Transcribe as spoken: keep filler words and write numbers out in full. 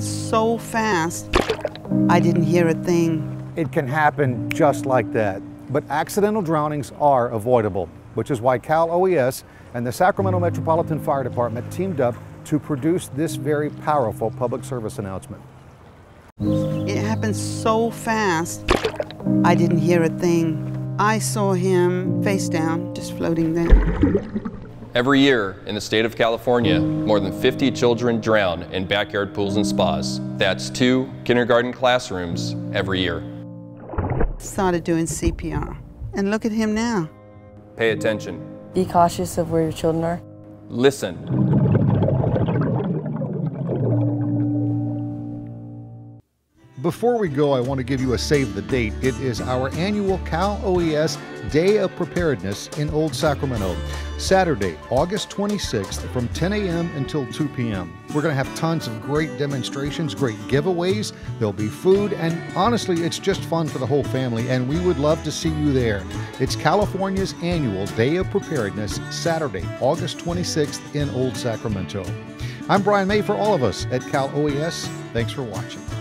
happened so fast, I didn't hear a thing. It can happen just like that, but accidental drownings are avoidable, which is why Cal O E S and the Sacramento Metropolitan Fire Department teamed up to produce this very powerful public service announcement. It happened so fast, I didn't hear a thing. I saw him face down, just floating there. Every year in the state of California, more than fifty children drown in backyard pools and spas. That's two kindergarten classrooms every year. Started doing C P R, and look at him now. Pay attention. Be cautious of where your children are. Listen. Before we go, I want to give you a save the date. It is our annual Cal O E S Day of Preparedness in Old Sacramento. Saturday, August twenty-sixth from ten A M until two P M We're going to have tons of great demonstrations, great giveaways. There'll be food, and honestly, it's just fun for the whole family, and we would love to see you there. It's California's annual Day of Preparedness, Saturday, August twenty-sixth in Old Sacramento. I'm Brian May for all of us at Cal O E S. Thanks for watching.